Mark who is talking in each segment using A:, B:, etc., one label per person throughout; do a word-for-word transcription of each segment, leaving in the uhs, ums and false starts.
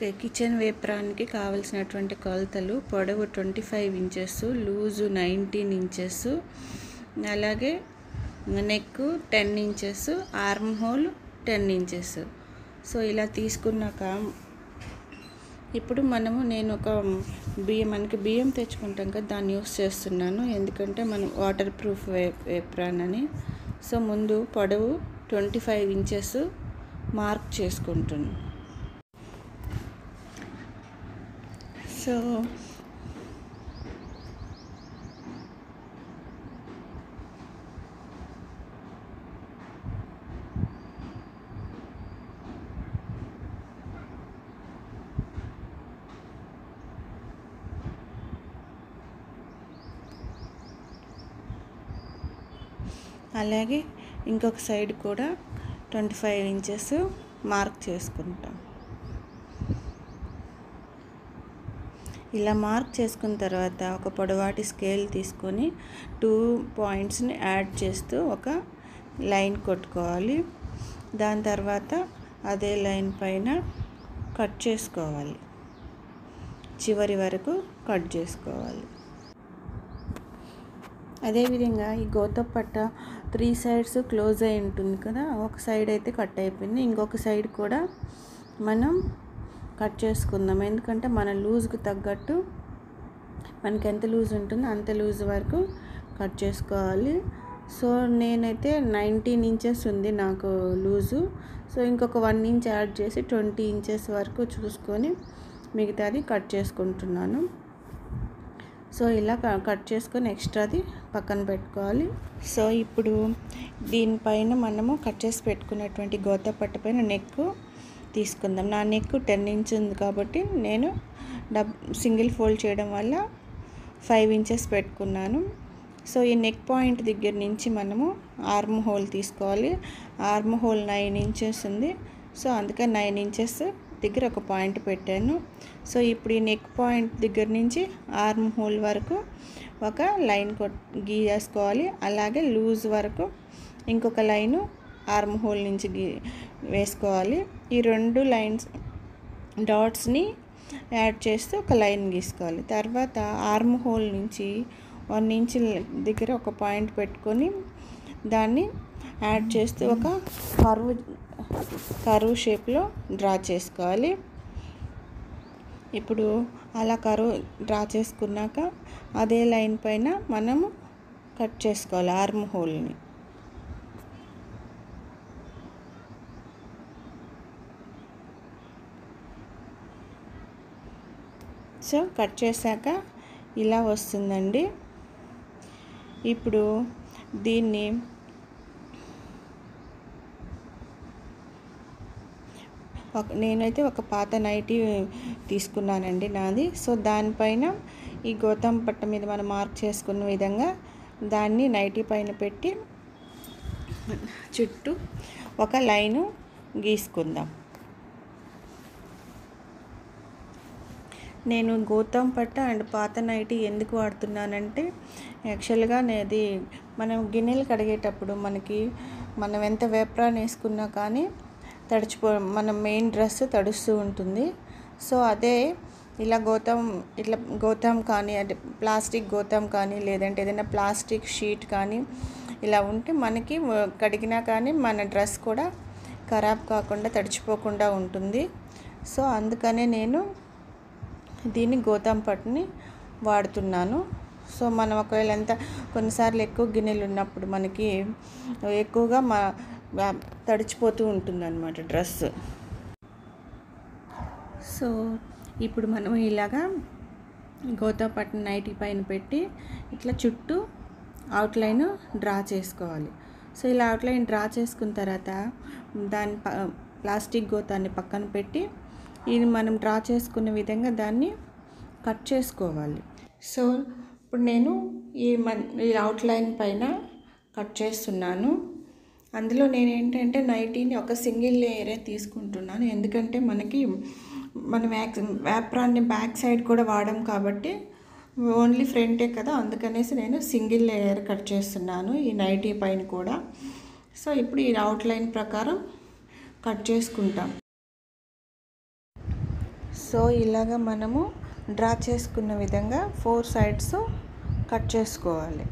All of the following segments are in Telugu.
A: ఓకే, కిచెన్ వేప్రాన్కి కావాల్సినటువంటి కొలతలు: పొడవు twenty five inches, loose nineteen inches, అలాగే neck ten inches, arm hole ten inches. So ఇలా తీసుకున్నాక ఇప్పుడు మనము నేను ఒక బియ్యం మనకి బియ్యం తెచ్చుకుంటాం కదా, దాన్ని యూస్ చేస్తున్నాను. ఎందుకంటే మనం వాటర్ ప్రూఫ్ వే వేప్రాన్ అని. సో ముందు పొడవు ట్వంటీ ఫైవ్ ఇంచెస్ మార్క్ చేసుకుంటున్నాను. సో అలాగే ఇంకొక సైడ్ కూడా ట్వంటీ ఫైవ్ ఇంచెస్ మార్క్ చేసుకుంటాం. ఇలా మార్క్ చేసుకున్న తర్వాత ఒక పొడవాటి స్కేల్ తీసుకొని టూ పాయింట్స్ని యాడ్ చేస్తూ ఒక లైన్ కొట్టుకోవాలి. దాని తర్వాత అదే లైన్ పైన కట్ చేసుకోవాలి, చివరి వరకు కట్ చేసుకోవాలి. అదేవిధంగా ఈ గోతప్ పట్ట త్రీ సైడ్స్ క్లోజ్ అయి ఉంటుంది కదా, ఒక సైడ్ అయితే కట్ అయిపోయింది, ఇంకొక సైడ్ కూడా మనం కట్ చేసుకుందాం. ఎందుకంటే మన లూజ్కి తగ్గట్టు మనకి ఎంత లూజ్ ఉంటుందో అంత లూజ్ వరకు కట్ చేసుకోవాలి. సో నేనైతే నైన్టీన్ ఇంచెస్ ఉంది నాకు లూజు. సో ఇంకొక వన్ ఇంచ్ యాడ్ చేసి ట్వంటీ ఇంచెస్ వరకు చూసుకొని మిగతాది కట్ చేసుకుంటున్నాను. సో ఇలా కట్ చేసుకొని ఎక్స్ట్రాది పక్కన పెట్టుకోవాలి. సో ఇప్పుడు దీనిపైన మనము కట్ చేసి పెట్టుకున్నటువంటి గోతప్ పట్ట పైన నెక్ తీసుకుందాం. నా నెక్ టెన్ ఇంచ్ ఉంది కాబట్టి నేను డబ్ సింగిల్ ఫోల్డ్ చేయడం వల్ల ఫైవ్ ఇంచెస్ పెట్టుకున్నాను. సో ఈ నెక్ పాయింట్ దగ్గర నుంచి మనము ఆర్మ్ హోల్ తీసుకోవాలి. ఆర్మ్ హోల్ నైన్ ఇంచెస్ ఉంది. సో అందుకే నైన్ ఇంచెస్ దగ్గర ఒక పాయింట్ పెట్టాను. సో ఇప్పుడు ఈ నెక్ పాయింట్ దగ్గర నుంచి ఆర్మ్ హోల్ వరకు ఒక లైన్ కొట్ గీసుకోవాలి. అలాగే లూజ్ వరకు ఇంకొక లైను ఆర్మ్ హోల్ నుంచి గీ వేసుకోవాలి. ఈ రెండు లైన్స్ డాట్స్ని యాడ్ చేస్తూ ఒక లైన్ గీసుకోవాలి. తర్వాత ఆర్మ్ హోల్ నుంచి వన్ ఇంచ్ దగ్గర ఒక పాయింట్ పెట్టుకొని దాన్ని యాడ్ చేస్తూ ఒక కర్వ్ కర్వ్ షేప్లో డ్రా చేసుకోవాలి. ఇప్పుడు అలా కర్వ్ డ్రా చేసుకున్నాక అదే లైన్ పైన మనము కట్ చేసుకోవాలి ఆర్మ్ హోల్ని. సో కట్ చేశాక ఇలా వస్తుందండి. ఇప్పుడు దీన్ని ఒక నేనైతే ఒక పాత నైటీ తీసుకున్నానండి నాది. సో దానిపైన ఈ గోతమ్ పట్ట మీద మనం మార్క్ చేసుకున్న విధంగా దాన్ని నైటీ పైన పెట్టి చుట్టూ ఒక లైను గీసుకుందాం. నేను గోతమ్ పట్ట అండ్ పాత నైటీ ఎందుకు వాడుతున్నానంటే, యాక్చువల్గా నేది మనం గిన్నెలు కడిగేటప్పుడు మనకి మనం ఎంత వేప్రాన్ వేసుకున్నా కానీ తడిచిపో మన మెయిన్ డ్రెస్ తడుస్తూ ఉంటుంది. సో అదే ఇలా గోతమ్ ఇట్లా గోతమ్ కానీ అంటే ప్లాస్టిక్ గోతమ్ కానీ లేదంటే ఏదైనా ప్లాస్టిక్ షీట్ కానీ ఇలా ఉంటే మనకి కడిగినా కానీ మన డ్రెస్ కూడా ఖరాబ్ కాకుండా తడిచిపోకుండా ఉంటుంది. సో అందుకనే నేను దీన్ని గోతమ్ పట్టుని వాడుతున్నాను. సో మనం ఒకవేళ ఎంత కొన్నిసార్లు ఎక్కువ గిన్నెలు ఉన్నప్పుడు మనకి ఎక్కువగా మా తడిచిపోతూ ఉంటుంది అన్నమాట డ్రెస్. సో ఇప్పుడు మనం ఇలాగా గోతమ్ పట్టు నైటీ పైన పెట్టి ఇట్లా చుట్టూ అవుట్లైన్ డ్రా చేసుకోవాలి. సో ఇలా అవుట్లైన్ డ్రా చేసుకున్న తర్వాత దాని ప్లాస్టిక్ గోతాన్ని పక్కన పెట్టి ఇది మనం డ్రా చేసుకున్న విధంగా దాన్ని కట్ చేసుకోవాలి. సో ఇప్పుడు నేను ఈ మన్ ఈ అవుట్లైన్ పైన కట్ చేస్తున్నాను. అందులో నేను ఏంటంటే నైటీని ఒక సింగిల్ లేయరే తీసుకుంటున్నాను. ఎందుకంటే మనకి మనం వేప్రాన్ని బ్యాక్ సైడ్ కూడా వాడాం కాబట్టి ఓన్లీ ఫ్రంటే కదా, అందుకనేసి నేను సింగిల్ లేయర్ కట్ చేస్తున్నాను ఈ నైటీ పైన కూడా. సో ఇప్పుడు ఈ అవుట్లైన్ ప్రకారం కట్ చేసుకుంటాం. సో ఇలాగ మనము డ్రా చేసుకున్న విధంగా ఫోర్ సైడ్స్ కట్ చేసుకోవాలి.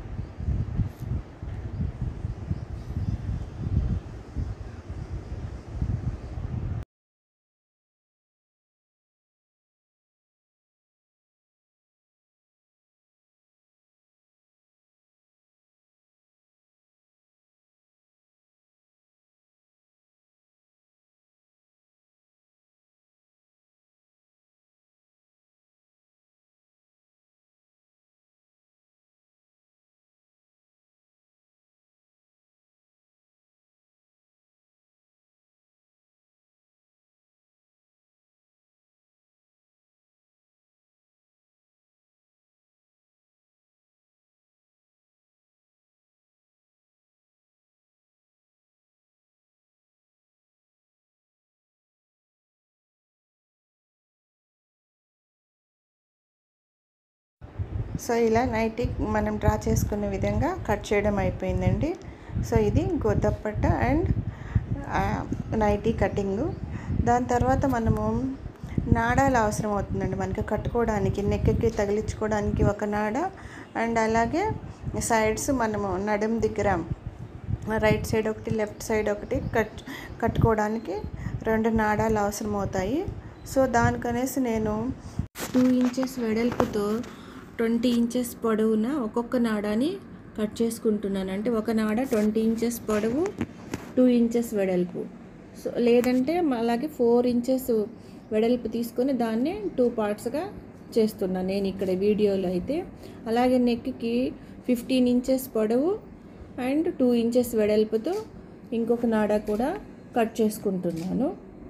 A: సో ఇలా నైటీ మనం డ్రా చేసుకునే విధంగా కట్ చేయడం అయిపోయిందండి. సో ఇది గోతపట్ట అండ్ నైటీ కటింగు. దాని తర్వాత మనము నాడాలు అవసరం అవుతుందండి మనకి కట్టుకోవడానికి, నెక్కి తగిలించుకోవడానికి ఒక నాడ, అండ్ అలాగే సైడ్స్ మనము నడుం దగ్గర రైట్ సైడ్ ఒకటి, లెఫ్ట్ సైడ్ ఒకటి కట్ కట్టుకోవడానికి రెండు నాడాలు అవసరం అవుతాయి. సో దానికనేసి నేను టూ ఇంచెస్ వెడల్పుతో ట్వంటీ ఇంచెస్ పొడవున ఒక్కొక్క నాడాని కట్ చేసుకుంటున్నాను. అంటే ఒక నాడ ట్వంటీ ఇంచెస్ పొడవు, టూ ఇంచెస్ వెడల్పు. సో లేదంటే అలాగే ఫోర్ ఇంచెస్ వెడల్పు తీసుకొని దాన్ని టూ పార్ట్స్గా చేస్తున్నాను నేను ఇక్కడ వీడియోలో అయితే. అలాగే నెక్కి ఫిఫ్టీన్ ఇంచెస్ పొడవు అండ్ టూ ఇంచెస్ వెడల్పుతో ఇంకొక నాడ కూడా కట్ చేసుకుంటున్నాను.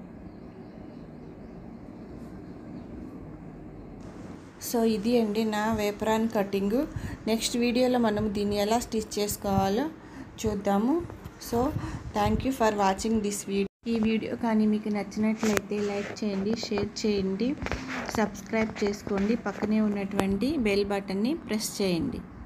A: సో ఇది అండి నా వేపరాన్ కటింగు. నెక్స్ట్ వీడియోలో మనం దీన్ని ఎలా స్టిచ్ చేసుకోవాలో చూద్దాము. So thank you for watching this video. ఈ వీడియో కానీ మీకు నచ్చినట్లయితే లైక్ చేయండి, షేర్ చేయండి, సబ్స్క్రైబ్ చేసుకోండి, పక్కనే ఉన్నటువంటి బెల్ బటన్ని ప్రెస్ చేయండి.